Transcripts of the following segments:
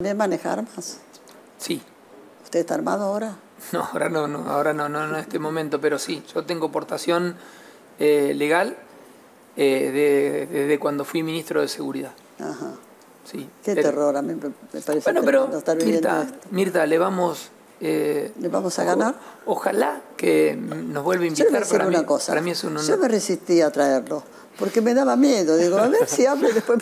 ¿También maneja armas? Sí. ¿Usted está armado ahora? No, ahora no en este momento, pero sí, yo tengo portación legal desde cuando fui ministro de Seguridad. Ajá. Sí. Qué terror, a mí me parece bueno, pero tremendo estar viviendo esto. Mirta, ¿le vamos a ganar? Ojalá que nos vuelva a invitar. Yo le voy a decir una cosa. Para mí es un honor. Yo me resistí a traerlo, porque me daba miedo. Digo, a ver si hablo y después...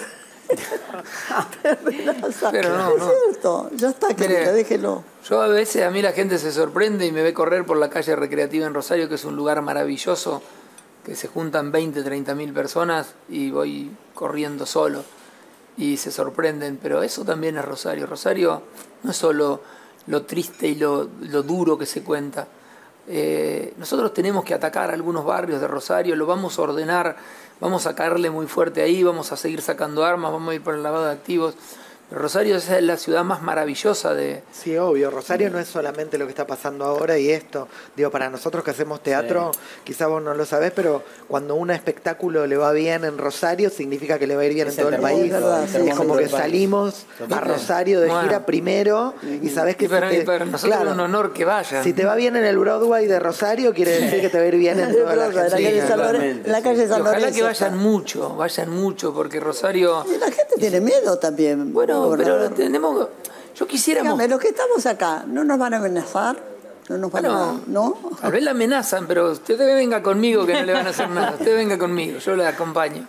Pero no. Es cierto, ya está, querida, déjelo. Yo a mí la gente se sorprende y me ve correr por la calle recreativa en Rosario, que es un lugar maravilloso, que se juntan 20, 30 mil personas y voy corriendo solo y se sorprenden, pero eso también es Rosario. Rosario no es solo lo triste y lo duro que se cuenta. Nosotros tenemos que atacar algunos barrios de Rosario, lo vamos a ordenar, vamos a caerle muy fuerte ahí, vamos a seguir sacando armas, vamos a ir por el lavado de activos. Pero Rosario es la ciudad más maravillosa de... Sí, obvio. Rosario no es solamente lo que está pasando ahora y esto. Digo, para nosotros que hacemos teatro, quizá vos no lo sabés, pero cuando un espectáculo le va bien en Rosario, significa que le va a ir bien en todo el país. Es como que salimos a Rosario de gira primero y sabés que... Para nosotros es un honor que vayan. Si te va bien en el Broadway de Rosario, quiere decir que te va a ir bien en toda la Argentina. La calle San Lorenzo. Ojalá que vayan mucho, porque Rosario... Y la gente tiene miedo también. Bueno, pero tenemos... Yo quisiéramos... Dígame, los que estamos acá, ¿no nos van a amenazar? ¿No nos van a... ¿No? Tal vez la amenazan, pero usted venga conmigo que no le van a hacer nada. Usted venga conmigo, yo le acompaño.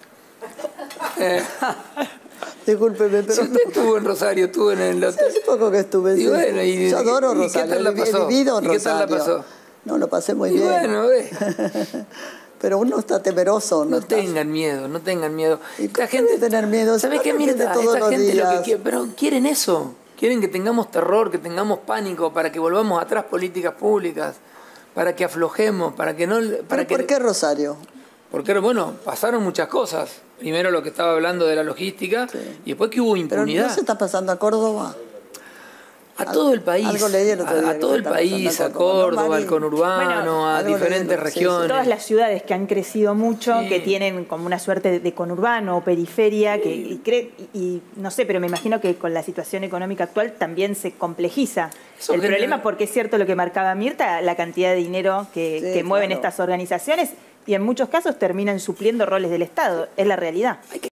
Discúlpeme, pero... Si usted estuvo en Rosario, estuvo en el hotel... Hace poco que estuve. Y bueno, yo adoro Rosario. ¿Y qué tal la pasó? He vivido en Rosario. ¿Y qué tal la pasó? No, lo pasé muy bien. Bueno, Pero uno está temeroso. No tengan miedo, no tengan miedo. La gente tener miedo. ¿Sabes qué, Mirta? Esta gente lo que quiere, pero quieren eso. Quieren que tengamos terror, que tengamos pánico, para que volvamos atrás políticas públicas, para que aflojemos, para que no... ¿Por qué Rosario? Porque, bueno, pasaron muchas cosas. Primero lo que estaba hablando de la logística, y después que hubo impunidad. ¿Pero no se está pasando a Córdoba? A todo el país, a todo el país, a Córdoba, al conurbano, a diferentes regiones. Todas las ciudades que han crecido mucho, que tienen como una suerte de conurbano o periferia, y no sé, pero me imagino que con la situación económica actual también se complejiza el problema, porque es cierto lo que marcaba Mirta, la cantidad de dinero que mueven estas organizaciones, y en muchos casos terminan supliendo roles del Estado, es la realidad.